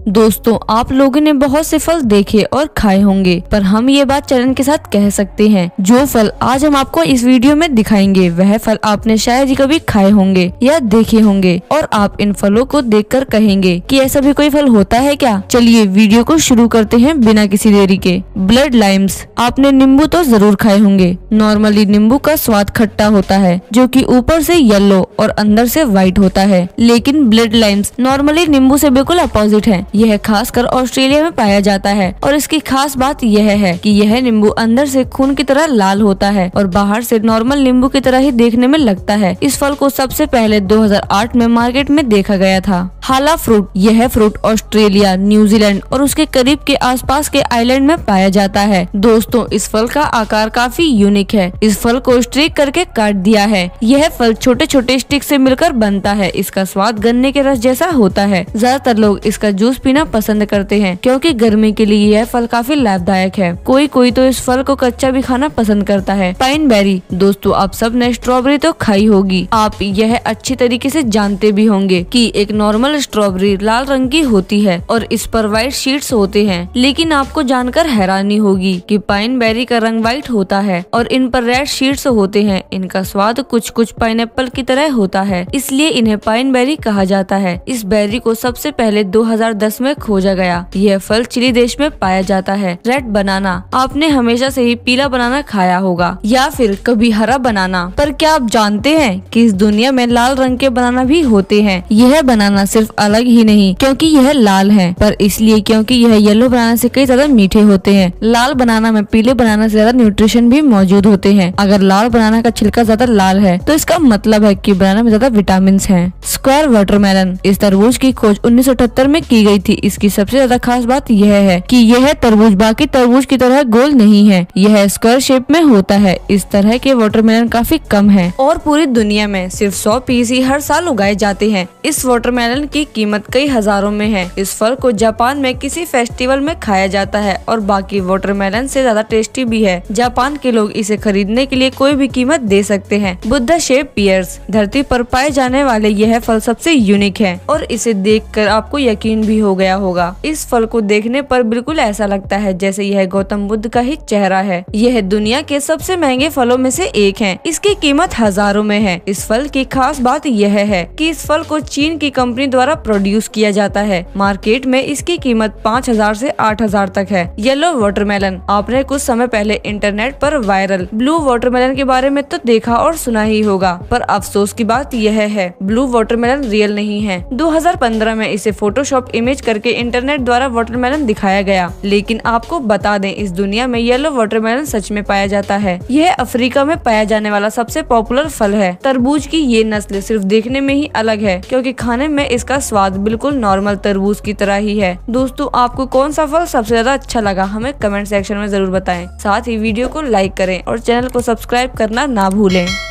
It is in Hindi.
दोस्तों, आप लोगों ने बहुत से फल देखे और खाए होंगे, पर हम ये बात चैलेंज के साथ कह सकते हैं, जो फल आज हम आपको इस वीडियो में दिखाएंगे वह फल आपने शायद ही कभी खाए होंगे या देखे होंगे, और आप इन फलों को देखकर कहेंगे कि ऐसा भी कोई फल होता है क्या। चलिए वीडियो को शुरू करते हैं बिना किसी देरी के। Blood limes. आपने नींबू तो जरूर खाए होंगे। नॉर्मली नींबू का स्वाद खट्टा होता है, जो कि ऊपर से येलो और अंदर से व्हाइट होता है, लेकिन ब्लड लाइम्स नॉर्मली नींबू से बिल्कुल अपोजिट है। यह खासकर ऑस्ट्रेलिया में पाया जाता है और इसकी खास बात यह है कि यह नींबू अंदर से खून की तरह लाल होता है और बाहर से नॉर्मल नींबू की तरह ही देखने में लगता है। इस फल को सबसे पहले 2008 में मार्केट में देखा गया था। हाला फ्रूट। यह फ्रूट ऑस्ट्रेलिया, न्यूजीलैंड और उसके करीब के आसपास के आइलैंड में पाया जाता है। दोस्तों, इस फल का आकार काफी यूनिक है। इस फल को स्ट्रिक करके काट दिया है। यह फल छोटे छोटे स्टिक से मिलकर बनता है। इसका स्वाद गन्ने के रस जैसा होता है। ज्यादातर लोग इसका जूस पीना पसंद करते हैं क्योंकि गर्मी के लिए यह फल काफी लाभदायक है। कोई कोई तो इस फल को कच्चा भी खाना पसंद करता है। Pine berry. दोस्तों, आप सब ने स्ट्रॉबेरी तो खाई होगी। आप यह अच्छी तरीके से जानते भी होंगे कि एक नॉर्मल स्ट्रॉबेरी लाल रंग की होती है और इस पर व्हाइट शीट्स होते हैं, लेकिन आपको जानकर हैरानी होगी कि पाइन बेरी का रंग व्हाइट होता है और इन पर रेड शीट्स होते हैं। इनका स्वाद कुछ कुछ पाइनएप्पल की तरह होता है, इसलिए इन्हें पाइन बेरी कहा जाता है। इस बेरी को सबसे पहले 2010 में खोजा गया। यह फल चिली देश में पाया जाता है। Red banana. आपने हमेशा से ही पीला बनाना खाया होगा या फिर कभी हरा बनाना, पर क्या आप जानते हैं कि इस दुनिया में लाल रंग के बनाना भी होते हैं। यह बनाना सिर्फ अलग ही नहीं क्योंकि यह लाल है, पर इसलिए क्योंकि यह येलो बनाना से कई ज्यादा मीठे होते हैं। लाल बनाना में पीले बनाना से ज्यादा न्यूट्रिशन भी मौजूद होते हैं। अगर लाल बनाना का छिलका ज्यादा लाल है तो इसका मतलब है कि बनाना में ज्यादा विटामिन हैं। Square watermelon. इस तरबूज की खोज 1978 में की गई थी। इसकी सबसे ज्यादा खास बात यह है कि यह तरबूज बाकी तरबूज की तरह गोल नहीं है, यह स्क्वायर शेप में होता है। इस तरह के वाटरमेलन काफी कम है और पूरी दुनिया में सिर्फ 100 पीस ही हर साल उगाए जाते हैं। इस वाटरमेलन की कीमत कई हजारों में है। इस फल को जापान में किसी फेस्टिवल में खाया जाता है और बाकी वाटरमेलन से ज्यादा टेस्टी भी है। जापान के लोग इसे खरीदने के लिए कोई भी कीमत दे सकते हैं। Buddha shape pears. धरती पर पाए जाने वाले यह फल सबसे यूनिक है और इसे देखकर आपको यकीन भी हो गया होगा। इस फल को देखने पर बिल्कुल ऐसा लगता है जैसे यह गौतम बुद्ध का ही चेहरा है। यह दुनिया के सबसे महंगे फलों में से एक है। इसकी कीमत हजारों में है। इस फल की खास बात यह है कि इस फल को चीन की कंपनी द्वारा प्रोड्यूस किया जाता है। मार्केट में इसकी कीमत 5000 से 8000 तक है। Yellow watermelon. आपने कुछ समय पहले इंटरनेट पर वायरल ब्लू वाटरमेलन के बारे में तो देखा और सुना ही होगा, पर अफसोस की बात यह है ब्लू वाटरमेलन रियल नहीं है। 2015 में इसे फोटोशॉप इमेज करके इंटरनेट द्वारा वाटरमेलन दिखाया गया, लेकिन आपको बता दें इस दुनिया में येलो वाटरमेलन सच में पाया जाता है। यह अफ्रीका में पाया जाने वाला सबसे पॉपुलर फल है। तरबूज की ये नस्ल सिर्फ देखने में ही अलग है क्योंकि खाने में इसका स्वाद बिल्कुल नॉर्मल तरबूज की तरह ही है। दोस्तों, आपको कौन सा फल सबसे ज्यादा अच्छा लगा हमें कमेंट सेक्शन में जरूर बताएं। साथ ही वीडियो को लाइक करें और चैनल को सब्सक्राइब करना ना भूलें।